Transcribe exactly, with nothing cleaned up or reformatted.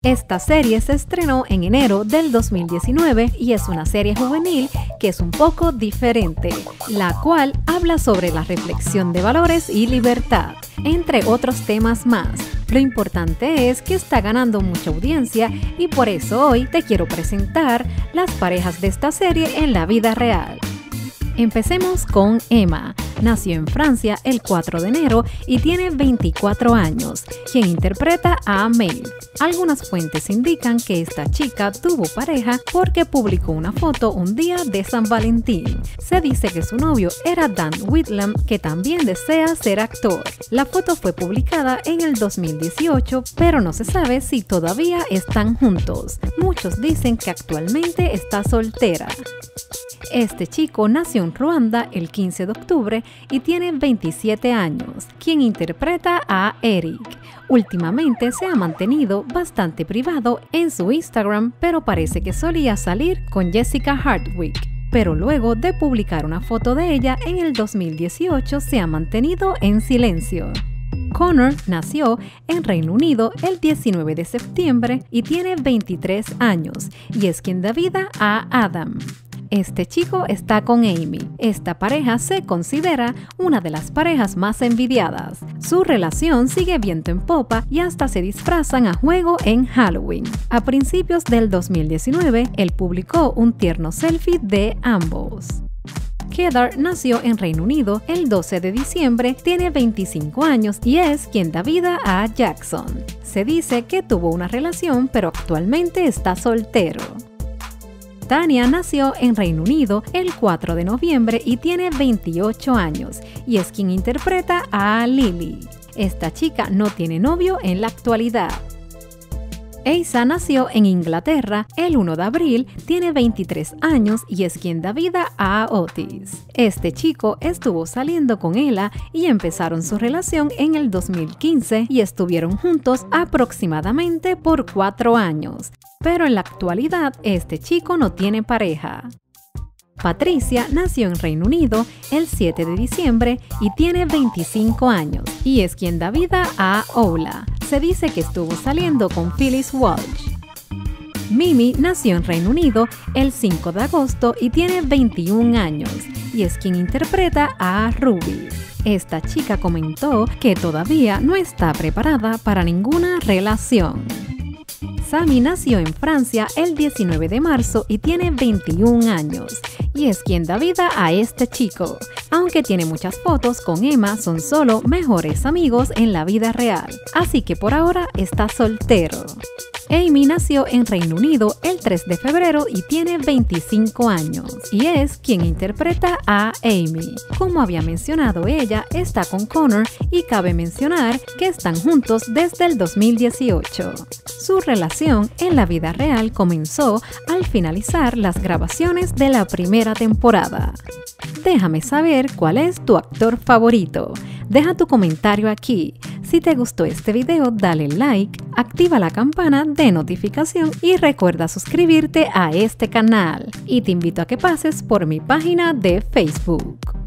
Esta serie se estrenó en enero del dos mil diecinueve y es una serie juvenil que es un poco diferente, la cual habla sobre la reflexión de valores y libertad, entre otros temas más. Lo importante es que está ganando mucha audiencia y por eso hoy te quiero presentar las parejas de esta serie en la vida real. Empecemos con Emma. Nació en Francia el cuatro de enero y tiene veinticuatro años, quien interpreta a Maeve. Algunas fuentes indican que esta chica tuvo pareja porque publicó una foto un día de San Valentín. Se dice que su novio era Dan Whitlam, que también desea ser actor. La foto fue publicada en el dos mil dieciocho, pero no se sabe si todavía están juntos. Muchos dicen que actualmente está soltera. Este chico nació en Ruanda el quince de octubre y tiene veintisiete años, quien interpreta a Eric. Últimamente se ha mantenido bastante privado en su Instagram, pero parece que solía salir con Jessica Hardwick. Pero luego de publicar una foto de ella en el dos mil dieciocho se ha mantenido en silencio. Connor nació en Reino Unido el diecinueve de septiembre y tiene veintitrés años y es quien da vida a Adam. Este chico está con Amy. Esta pareja se considera una de las parejas más envidiadas. Su relación sigue viento en popa y hasta se disfrazan a juego en Halloween. A principios del dos mil diecinueve, él publicó un tierno selfie de ambos. Kedar nació en Reino Unido el doce de diciembre, tiene veinticinco años y es quien da vida a Jackson. Se dice que tuvo una relación, pero actualmente está soltero. Tania nació en Reino Unido el cuatro de noviembre y tiene veintiocho años y es quien interpreta a Lily. Esta chica no tiene novio en la actualidad. Asa nació en Inglaterra el uno de abril, tiene veintitrés años y es quien da vida a Otis. Este chico estuvo saliendo con Ella y empezaron su relación en el dos mil quince y estuvieron juntos aproximadamente por cuatro años. Pero en la actualidad este chico no tiene pareja. Patricia nació en Reino Unido el siete de diciembre y tiene veinticinco años y es quien da vida a Ola. Se dice que estuvo saliendo con Phyllis Walsh. Mimi nació en Reino Unido el cinco de agosto y tiene veintiún años y es quien interpreta a Ruby. Esta chica comentó que todavía no está preparada para ninguna relación. Sammy nació en Francia el diecinueve de marzo y tiene veintiún años y es quien da vida a este chico. Aunque tiene muchas fotos con Emma, son solo mejores amigos en la vida real, así que por ahora está soltero. Amy nació en Reino Unido el tres de febrero y tiene veinticinco años y es quien interpreta a Amy. Como había mencionado, ella está con Connor y cabe mencionar que están juntos desde el dos mil dieciocho. Su relación en la vida real comenzó al finalizar las grabaciones de la primera temporada. Déjame saber cuál es tu actor favorito. Deja tu comentario aquí. Si te gustó este video, dale like, activa la campana de notificación y recuerda suscribirte a este canal. Y te invito a que pases por mi página de Facebook.